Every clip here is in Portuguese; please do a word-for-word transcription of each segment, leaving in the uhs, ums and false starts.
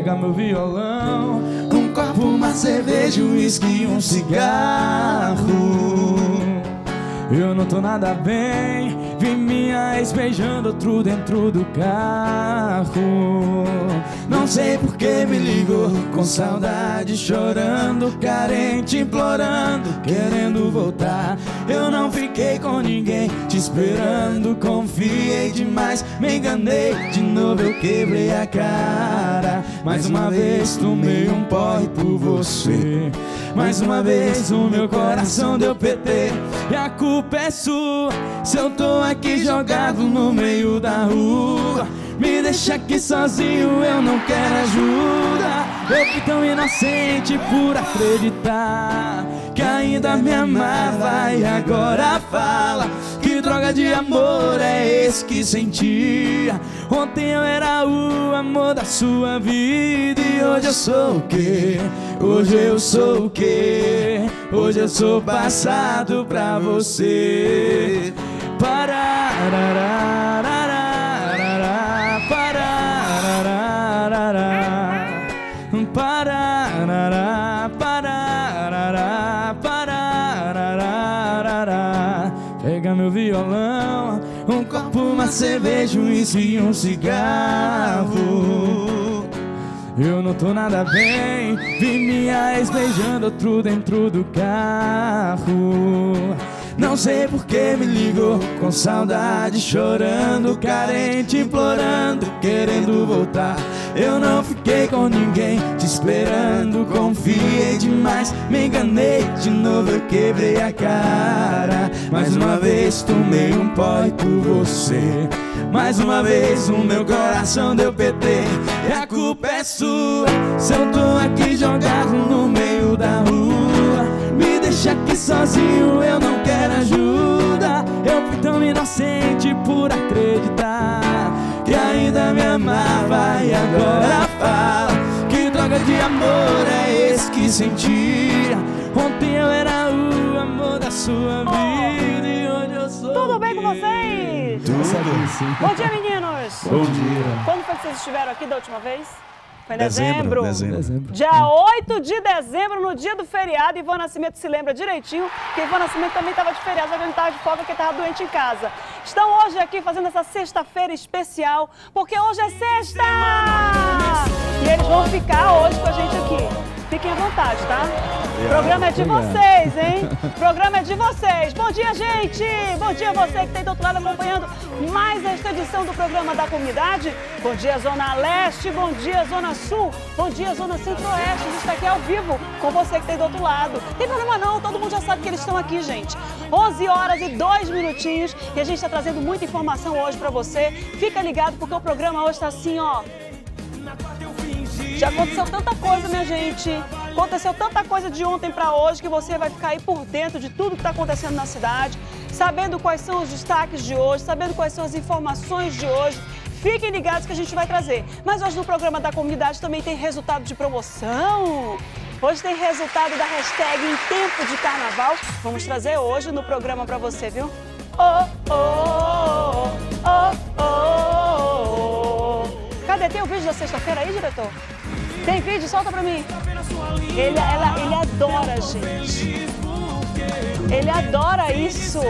pega meu violão, um copo, uma cerveja, um uísque e um cigarro. Eu não tô nada bem, vi minha ex beijando outro dentro do carro. Não sei por que me ligou, com saudade, chorando, carente, implorando, querendo voltar. Eu não fiquei com ninguém, te esperando, confiei demais, me enganei, de novo eu quebrei a cara. Mais uma vez tomei um porre por você, mais uma vez o meu coração deu P T. E a culpa é sua, se eu tô aqui jogado no meio da rua. Me deixa aqui sozinho, eu não quero ajuda. Eu fui tão inocente por acreditar que ainda me amava e agora fala que droga de amor é esse que sentia. Ontem eu era o amor da sua vida e hoje eu sou o quê? Hoje eu sou o quê? Hoje eu sou passado pra você. Pararararara, pararararara, pararararara, pararararara. Pega meu violão, um copo, uma cerveja, um uísque e um cigarro. Eu não tô nada bem, vi minha ex beijando outro dentro do carro. Não sei por que me ligou, com saudade, chorando, carente, implorando, querendo voltar. Eu não fiquei com ninguém, te esperando, confiei demais, me enganei, de novo eu quebrei a cara. Mais uma vez tomei um porre por você, mais uma vez o meu coração deu P T. E a culpa é sua, se eu tô aqui jogado no meio da rua. Me deixa aqui sozinho, eu não quero ajuda. Eu fui tão inocente por acreditar que ainda me amava e agora fala que droga de amor é esse que sentia. Ontem eu era o amor da sua vida e hoje eu sou. Tudo bem com vocês? Tudo. Bom dia, meninos. Bom dia. Quando foi que vocês estiveram aqui da última vez? Foi em Dezembro, dezembro. dezembro. Dia oito de dezembro, no dia do feriado. Ivan Nascimento se lembra direitinho, que Ivan Nascimento também estava de feriado, só que ele não estava de folga porque estava doente em casa. Estão hoje aqui fazendo essa sexta-feira especial, porque hoje é sexta! E eles vão ficar hoje com a gente aqui. Fiquem à vontade, tá? O programa é de vocês, hein? O programa é de vocês. Bom dia, gente! Bom dia você que está aí do outro lado acompanhando mais esta edição do programa da comunidade. Bom dia, Zona Leste. Bom dia, Zona Sul. Bom dia, Zona Centro-Oeste. A gente está aqui ao vivo com você que está aí do outro lado. Não tem problema não, todo mundo já sabe que eles estão aqui, gente. onze horas e dois minutinhos e a gente está trazendo muita informação hoje para você. Fica ligado porque o programa hoje está assim, ó. Já aconteceu tanta coisa, minha gente. Aconteceu tanta coisa de ontem para hoje que você vai ficar aí por dentro de tudo que está acontecendo na cidade, sabendo quais são os destaques de hoje, sabendo quais são as informações de hoje. Fiquem ligados que a gente vai trazer. Mas hoje no programa da comunidade também tem resultado de promoção. Hoje tem resultado da hashtag Em Tempo de Carnaval. Vamos trazer hoje no programa para você, viu? Oh, oh, oh, oh, oh. Cadê? Tem o vídeo da sexta-feira aí, diretor? Tem vídeo? Solta pra mim. Ele, ela, ele adora, gente. Ele adora isso.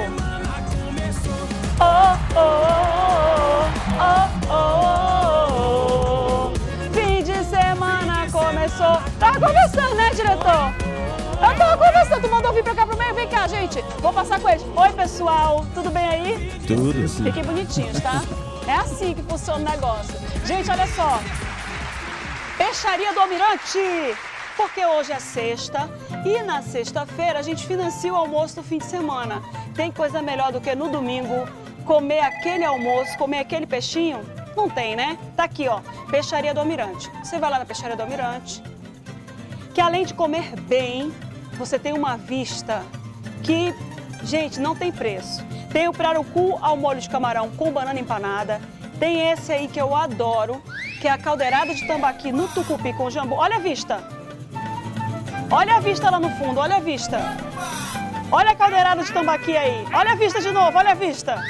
Oh, oh, oh, oh, oh. Fim de semana começou. Tá começando, né, diretor? Eu tô conversando, tu mandou vir pra cá pro meio. Vem cá, gente. Vou passar com eles. Oi, pessoal. Tudo bem aí? Tudo, sim. Fiquem bonitinhos, tá? É assim que funciona o negócio. Gente, olha só. Peixaria do Almirante, porque hoje é sexta e na sexta-feira a gente financia o almoço do fim de semana. Tem coisa melhor do que no domingo comer aquele almoço, comer aquele peixinho? Não tem, né? Tá aqui, ó, Peixaria do Almirante. Você vai lá na Peixaria do Almirante, que além de comer bem, você tem uma vista que, gente, não tem preço. Tem o pirarucu ao molho de camarão com banana empanada. Tem esse aí que eu adoro, que é a caldeirada de tambaqui no tucupi com jambu. Olha a vista. Olha a vista lá no fundo, olha a vista. Olha a caldeirada de tambaqui aí. Olha a vista de novo, olha a vista.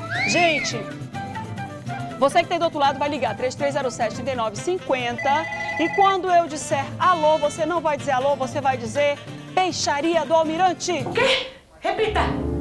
Gente, você que tem do outro lado vai ligar três três zero sete, três nove cinco zero E quando eu disser alô, você não vai dizer alô, você vai dizer Peixaria do Almirante. O quê? Repita.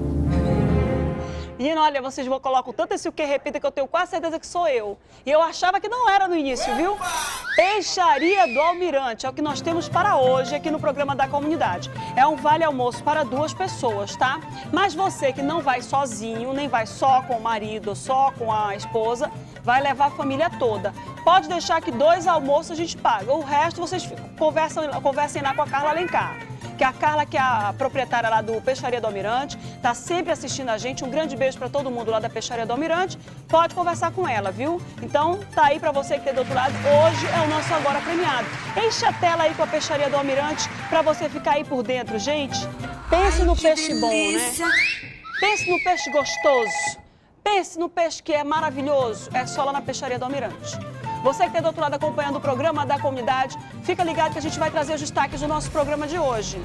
Menina, olha, vocês vão colocar tanto esse o que repita que eu tenho quase certeza que sou eu. E eu achava que não era no início, viu? Peixaria do Almirante é o que nós temos para hoje aqui no programa da comunidade. É um vale almoço para duas pessoas, tá? Mas você que não vai sozinho, nem vai só com o marido, só com a esposa, vai levar a família toda. Pode deixar que dois almoços a gente paga. O resto vocês conversam, conversem lá com a Carla Alencar. Que a Carla, que é a proprietária lá do Peixaria do Almirante, está sempre assistindo a gente. Um grande beijo para todo mundo lá da Peixaria do Almirante. Pode conversar com ela, viu? Então, tá aí para você que tem do outro lado. Hoje é o nosso Agora Premiado. Enche a tela aí com a Peixaria do Almirante para você ficar aí por dentro. Gente, pense Ai, no peixe delícia. bom, né? Pense no peixe gostoso. Pense no peixe que é maravilhoso. É só lá na Peixaria do Almirante. Você que está do outro lado acompanhando o programa da comunidade, fica ligado que a gente vai trazer os destaques do nosso programa de hoje.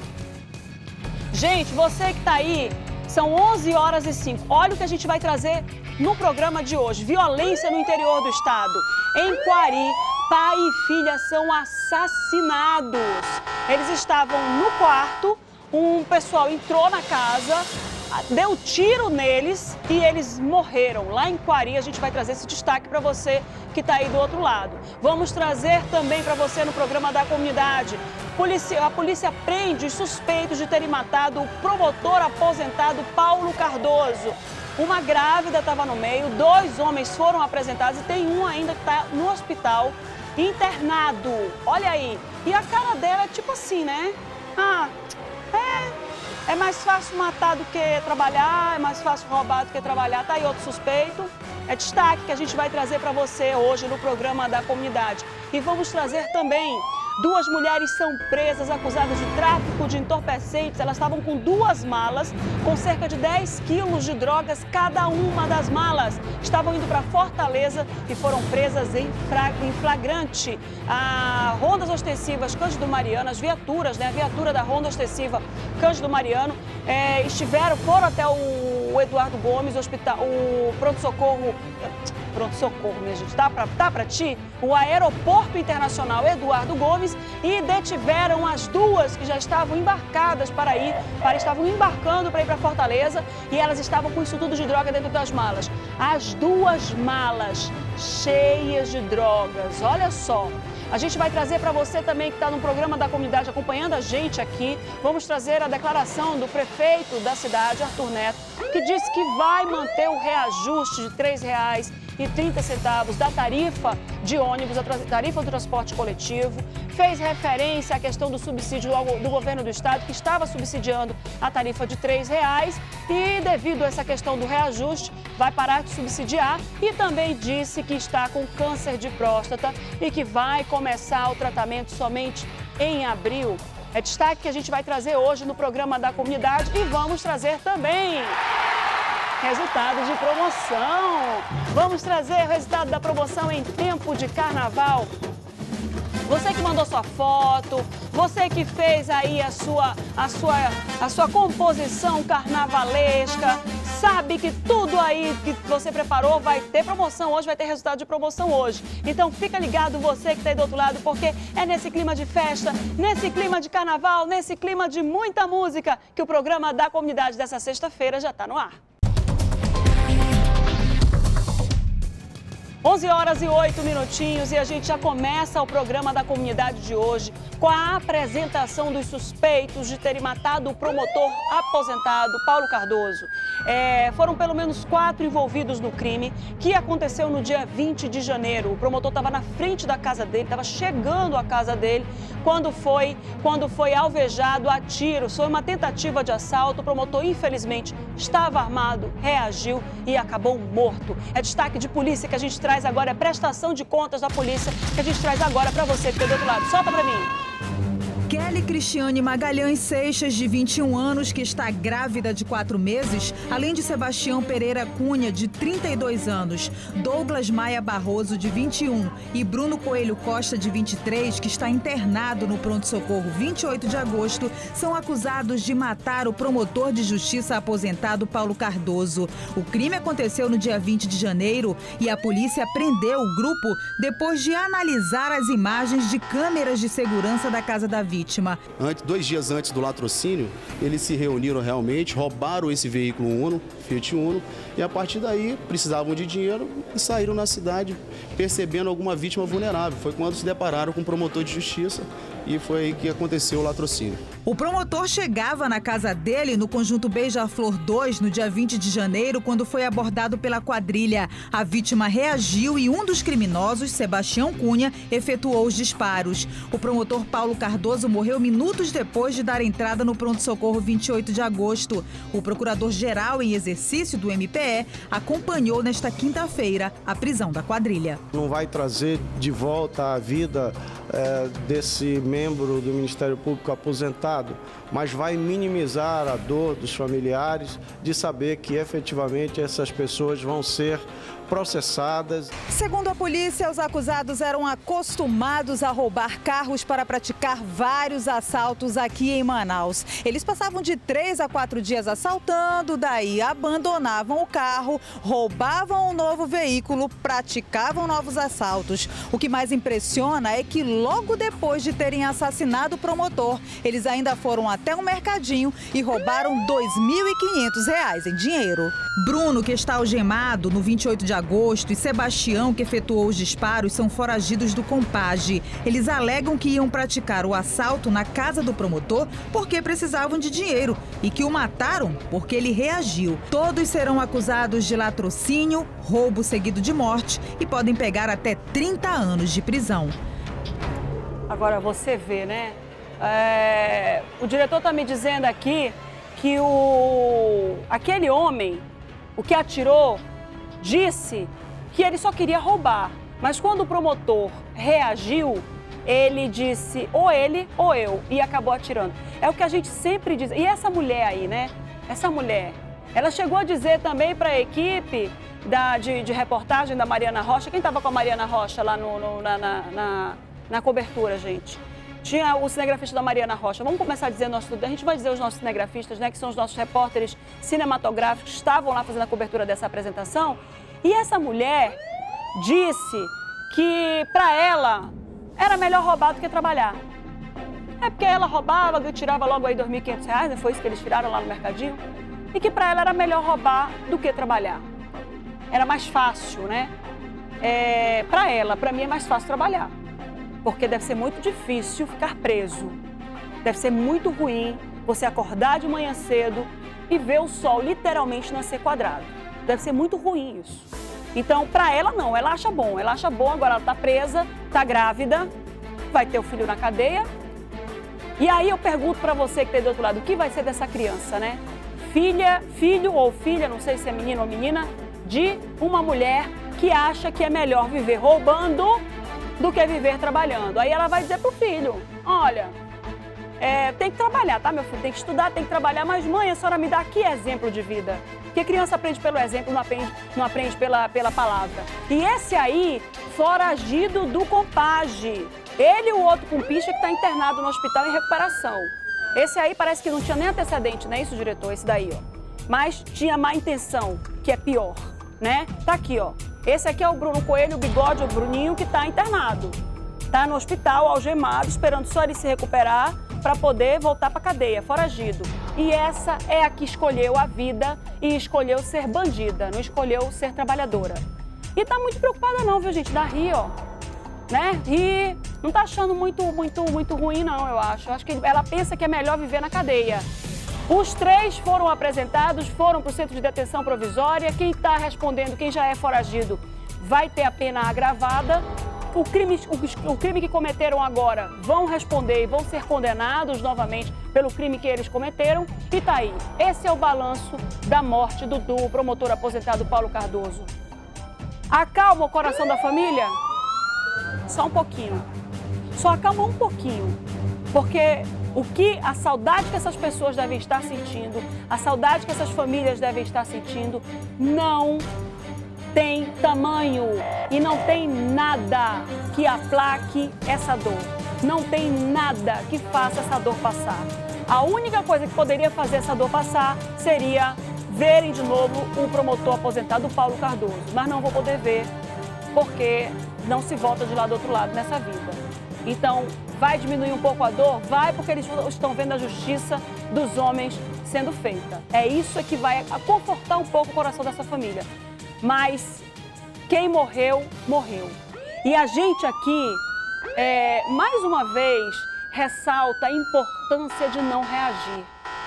Gente, você que está aí, são onze horas e cinco. Olha o que a gente vai trazer no programa de hoje. Violência no interior do estado. Em Quari, pai e filha são assassinados. Eles estavam no quarto, um pessoal entrou na casa, deu tiro neles e eles morreram. Lá em Quari, a gente vai trazer esse destaque para você que está aí do outro lado. Vamos trazer também para você no programa da comunidade. Polícia, a polícia prende os suspeitos de terem matado o promotor aposentado Paulo Cardoso. Uma grávida estava no meio, dois homens foram apresentados e tem um ainda que está no hospital internado. Olha aí. E a cara dela é tipo assim, né? Ah, é... É mais fácil matar do que trabalhar, é mais fácil roubar do que trabalhar. Tá aí outro suspeito. É destaque que a gente vai trazer para você hoje no programa da comunidade. E vamos trazer também, duas mulheres são presas acusadas de tráfico de entorpecentes. Elas estavam com duas malas, com cerca de dez quilos de drogas cada uma das malas. Estavam indo para Fortaleza e foram presas em flagrante. A Rondas Ostensivas Cândido Mariano, as viaturas, né, a viatura da Ronda Ostensiva Cândido Mariano, é, estiveram, foram até o Eduardo Gomes, o hospital, o pronto-socorro, pronto-socorro, minha gente, tá pra, tá pra ti? O Aeroporto Internacional Eduardo Gomes e detiveram as duas que já estavam embarcadas para ir, para, estavam embarcando para ir para Fortaleza e elas estavam com isso tudo de droga dentro das malas. As duas malas cheias de drogas, olha só. A gente vai trazer para você também que está no programa da comunidade acompanhando a gente aqui. Vamos trazer a declaração do prefeito da cidade, Arthur Neto, que disse que vai manter o reajuste de três reais e trinta centavos da tarifa de ônibus, a tarifa do transporte coletivo. Fez referência à questão do subsídio do governo do estado, que estava subsidiando a tarifa de três reais e, devido a essa questão do reajuste, vai parar de subsidiar. E também disse que está com câncer de próstata e que vai começar o tratamento somente em abril. É destaque que a gente vai trazer hoje no programa da comunidade e vamos trazer também resultados de promoção. Vamos trazer o resultado da promoção em tempo de carnaval. Você que mandou sua foto, você que fez aí a sua, a sua, a sua composição carnavalesca, sabe que tudo aí que você preparou vai ter promoção hoje, vai ter resultado de promoção hoje. Então fica ligado você que está aí do outro lado, porque é nesse clima de festa, nesse clima de carnaval, nesse clima de muita música que o programa da comunidade dessa sexta-feira já está no ar. onze horas e oito minutinhos e a gente já começa o programa da comunidade de hoje com a apresentação dos suspeitos de terem matado o promotor aposentado Paulo Cardoso. É, foram pelo menos quatro envolvidos no crime que aconteceu no dia vinte de janeiro. O promotor estava na frente da casa dele, estava chegando à casa dele quando foi, quando foi alvejado a tiros. Foi uma tentativa de assalto. O promotor, infelizmente, estava armado, reagiu e acabou morto. É destaque de polícia que a gente traz agora, é prestação de contas da polícia que a gente traz agora para você que está do outro lado. Solta para mim. Kelly Cristiane Magalhães Seixas, de vinte e um anos, que está grávida de quatro meses, além de Sebastião Pereira Cunha, de trinta e dois anos, Douglas Maia Barroso, de vinte e um, e Bruno Coelho Costa, de vinte e três, que está internado no pronto-socorro vinte e oito de agosto, são acusados de matar o promotor de justiça aposentado Paulo Cardoso. O crime aconteceu no dia vinte de janeiro e a polícia prendeu o grupo depois de analisar as imagens de câmeras de segurança da casa da vítima. Antes, dois dias antes do latrocínio, eles se reuniram realmente, roubaram esse veículo Uno, Fiat Uno, e a partir daí precisavam de dinheiro e saíram na cidade percebendo alguma vítima vulnerável. Foi quando se depararam com o promotor de justiça e foi aí que aconteceu o latrocínio. O promotor chegava na casa dele, no conjunto Beija-Flor dois, no dia vinte de janeiro, quando foi abordado pela quadrilha. A vítima reagiu e um dos criminosos, Sebastião Cunha, efetuou os disparos. O promotor Paulo Cardoso morreu minutos depois de dar entrada no pronto-socorro vinte e oito de agosto. O procurador-geral em exercício do M P E acompanhou nesta quinta-feira a prisão da quadrilha. Não vai trazer de volta a vida é, desse membro do Ministério Público aposentado, mas vai minimizar a dor dos familiares de saber que efetivamente essas pessoas vão ser processadas. Segundo a polícia, os acusados eram acostumados a roubar carros para praticar vários assaltos aqui em Manaus. Eles passavam de três a quatro dias assaltando, daí abandonavam o carro, roubavam um novo veículo, praticavam novos assaltos. O que mais impressiona é que logo depois de terem assassinado o promotor, eles ainda foram até um mercadinho e roubaram dois mil e quinhentos reais em dinheiro. Bruno, que está algemado no vinte e oito de agosto, e Sebastião, que efetuou os disparos, são foragidos do Compage. Eles alegam que iam praticar o assalto na casa do promotor porque precisavam de dinheiro e que o mataram porque ele reagiu. Todos serão acusados de latrocínio, roubo seguido de morte e podem pegar até trinta anos de prisão. Agora você vê, né? É... O diretor está me dizendo aqui que o... aquele homem, o que atirou, disse que ele só queria roubar, mas quando o promotor reagiu, ele disse ou ele ou eu e acabou atirando. É o que a gente sempre diz. E essa mulher aí, né? Essa mulher, ela chegou a dizer também para a equipe da, de, de reportagem da Mariana Rocha. Quem estava com a Mariana Rocha lá no, no, na, na, na, na cobertura, gente? Tinha o cinegrafista da Mariana Rocha. Vamos começar a dizer nosso... A gente vai dizer os nossos cinegrafistas, né? Que são os nossos repórteres cinematográficos que estavam lá fazendo a cobertura dessa apresentação. E essa mulher disse que, para ela, era melhor roubar do que trabalhar. É porque ela roubava, tirava logo aí dois mil e quinhentos reais, né? Foi isso que eles tiraram lá no mercadinho. E que para ela era melhor roubar do que trabalhar. Era mais fácil, né? É, para ela, para mim é mais fácil trabalhar. Porque deve ser muito difícil ficar preso. Deve ser muito ruim você acordar de manhã cedo e ver o sol literalmente nascer quadrado. Deve ser muito ruim isso. Então, para ela, não. Ela acha bom. Ela acha bom, agora ela está presa, está grávida, vai ter o filho na cadeia. E aí eu pergunto para você que está do outro lado, o que vai ser dessa criança, né? Filha, filho ou filha, não sei se é menino ou menina, de uma mulher que acha que é melhor viver roubando do que viver trabalhando. Aí ela vai dizer pro filho, olha, é, tem que trabalhar, tá, meu filho? Tem que estudar, tem que trabalhar, mas mãe, a senhora me dá que exemplo de vida? Porque criança aprende pelo exemplo, não aprende, não aprende pela, pela palavra. E esse aí, foragido do Compage. Ele e o outro com picha que está internado no hospital em recuperação. Esse aí parece que não tinha nem antecedente, não é isso, diretor? Esse daí, ó. Mas tinha má intenção, que é pior, né? Tá aqui, ó. Esse aqui é o Bruno Coelho, o bigode, o Bruninho, que está internado. Está no hospital, algemado, esperando só ele se recuperar para poder voltar para a cadeia, foragido. E essa é a que escolheu a vida e escolheu ser bandida, não escolheu ser trabalhadora. E tá muito preocupada não, viu, gente? Da Ri, ó. Né? Ri, não tá achando muito, muito, muito ruim, não, eu acho. Eu acho que ela pensa que é melhor viver na cadeia. Os três foram apresentados, foram para o centro de detenção provisória. Quem está respondendo, quem já é foragido, vai ter a pena agravada. O crime, o, o crime que cometeram agora vão responder e vão ser condenados novamente pelo crime que eles cometeram. E tá aí. Esse é o balanço da morte do, do promotor aposentado Paulo Cardoso. Acalma o coração da família? Só um pouquinho. Só acalma um pouquinho. Porque O que a saudade que essas pessoas devem estar sentindo, a saudade que essas famílias devem estar sentindo, não tem tamanho e não tem nada que aplaque essa dor. Não tem nada que faça essa dor passar. A única coisa que poderia fazer essa dor passar seria verem de novo o promotor aposentado Paulo Cardoso. Mas não vou poder ver, porque não se volta de lá do outro lado nessa vida. Então, vai diminuir um pouco a dor? Vai, porque eles estão vendo a justiça dos homens sendo feita. É isso que vai confortar um pouco o coração dessa família. Mas quem morreu, morreu. E a gente aqui, é, mais uma vez, ressalta a importância de não reagir.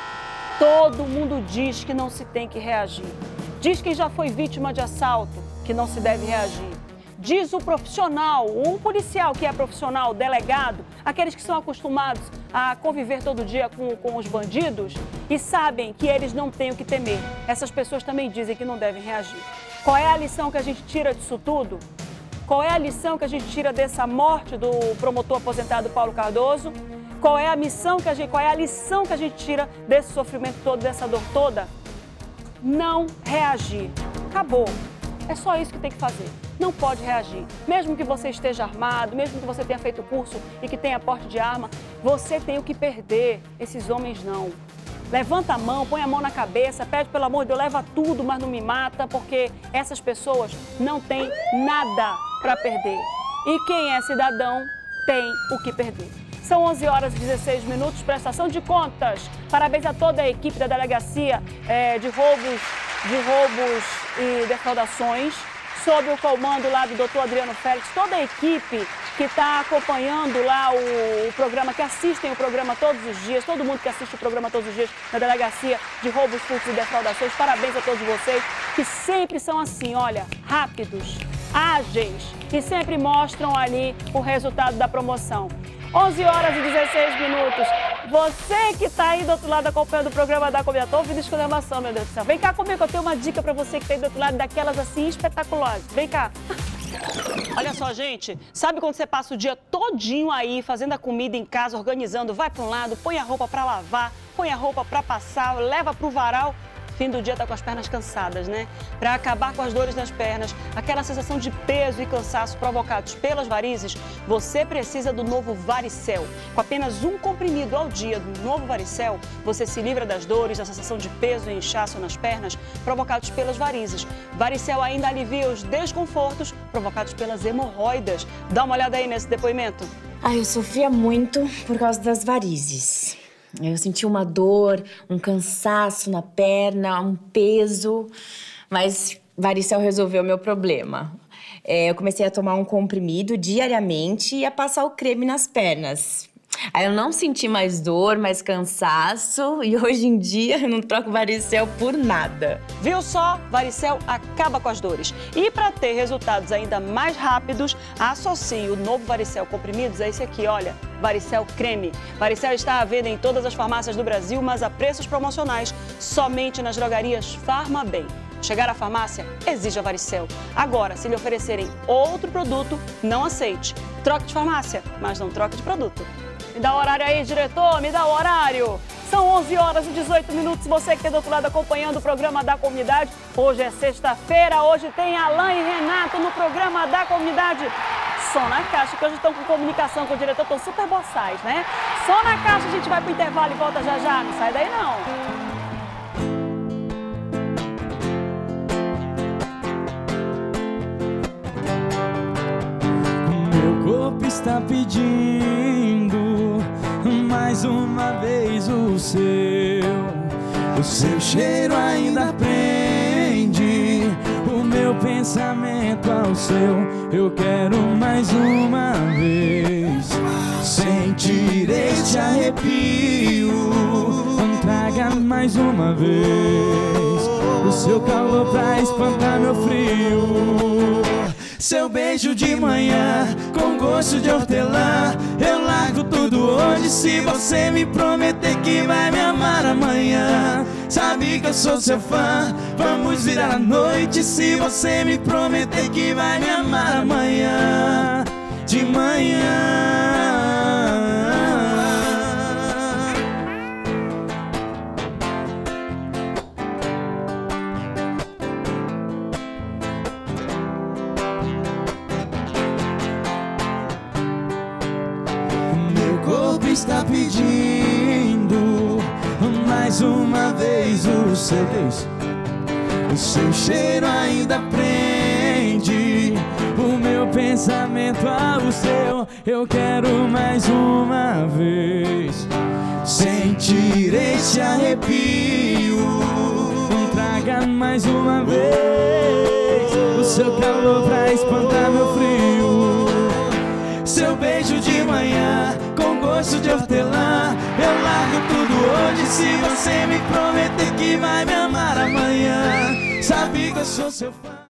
Todo mundo diz que não se tem que reagir. Diz quem já foi vítima de assalto que não se deve reagir. Diz o profissional, um policial que é profissional, delegado, aqueles que são acostumados a conviver todo dia com, com os bandidos e sabem que eles não têm o que temer. Essas pessoas também dizem que não devem reagir. Qual é a lição que a gente tira disso tudo? Qual é a lição que a gente tira dessa morte do promotor aposentado Paulo Cardoso? Qual é a missão que a gente, qual é a lição que a gente tira desse sofrimento todo, dessa dor toda? Não reagir. Acabou. É só isso que tem que fazer. Não pode reagir. Mesmo que você esteja armado, mesmo que você tenha feito curso e que tenha porte de arma, você tem o que perder. Esses homens não. Levanta a mão, põe a mão na cabeça, pede pelo amor de Deus, leva tudo, mas não me mata, porque essas pessoas não têm nada para perder. E quem é cidadão tem o que perder. São onze horas e dezesseis minutos, prestação de contas. Parabéns a toda a equipe da Delegacia é, de Roubos, de roubos e Defraudações, sob o comando lá do doutor Adriano Félix, toda a equipe que está acompanhando lá o, o programa, que assistem o programa todos os dias, todo mundo que assiste o programa todos os dias na Delegacia de Roubos, Furtos e Defraudações. Parabéns a todos vocês, que sempre são assim, olha, rápidos, ágeis e sempre mostram ali o resultado da promoção. onze horas e dezesseis minutos. Você que está aí do outro lado acompanhando o programa da Comunidade, estou ouvindo exclamação, meu Deus do céu. Vem cá comigo, eu tenho uma dica para você que está aí do outro lado, daquelas assim espetaculosas. Vem cá. Olha só, gente, sabe quando você passa o dia todinho aí fazendo a comida em casa, organizando, vai para um lado, põe a roupa para lavar, põe a roupa para passar, leva para o varal. Fim do dia tá com as pernas cansadas, né? Para acabar com as dores nas pernas, aquela sensação de peso e cansaço provocados pelas varizes, você precisa do novo Varicel. Com apenas um comprimido ao dia do novo Varicel, você se livra das dores, da sensação de peso e inchaço nas pernas provocados pelas varizes. Varicel ainda alivia os desconfortos provocados pelas hemorroidas. Dá uma olhada aí nesse depoimento. Ah, eu sofria muito por causa das varizes. Eu senti uma dor, um cansaço na perna, um peso, mas Varicel resolveu o meu problema. É, eu comecei a tomar um comprimido diariamente e a passar o creme nas pernas. Aí eu não senti mais dor, mais cansaço e hoje em dia eu não troco Varicel por nada. Viu só? Varicel acaba com as dores. E para ter resultados ainda mais rápidos, associe o novo Varicel comprimidos a esse aqui, olha, Varicel Creme. Varicel está à venda em todas as farmácias do Brasil, mas a preços promocionais somente nas drogarias Farmabem. Chegar à farmácia, exija Varicel. Agora, se lhe oferecerem outro produto, não aceite. Troque de farmácia, mas não troque de produto. Me dá o horário aí, diretor, me dá o horário. São onze horas e dezoito minutos, você que está do outro lado acompanhando o programa da comunidade. Hoje é sexta-feira, hoje tem Alain e Renato no programa da comunidade. Som na caixa, que hoje estão com comunicação com o diretor, estão super boçais, né? Som na caixa, a gente vai pro intervalo e volta já já, não sai daí não. Meu corpo está pedindo mais uma vez o seu. O seu cheiro ainda prende o meu pensamento ao seu. Eu quero mais uma vez sentir este arrepio. Traga mais uma vez o seu calor pra espantar meu frio. Seu beijo de manhã com gosto de hortelã. Eu largo tudo hoje se você me prometer que vai me amar amanhã. Sabe que eu sou seu fã, vamos virar a noite se você me prometer que vai me amar amanhã. De manhã. está pedindo mais uma vez o seu beijo. O seu cheiro ainda prende o meu pensamento ao seu. Eu quero mais uma vez sentir esse arrepio. Traga mais uma vez o seu calor pra espantar meu frio. Seu beijo de manhã com gosto de hortelã. Eu largo tudo hoje se você me prometer que vai me amar amanhã. Sabe que eu sou seu fã.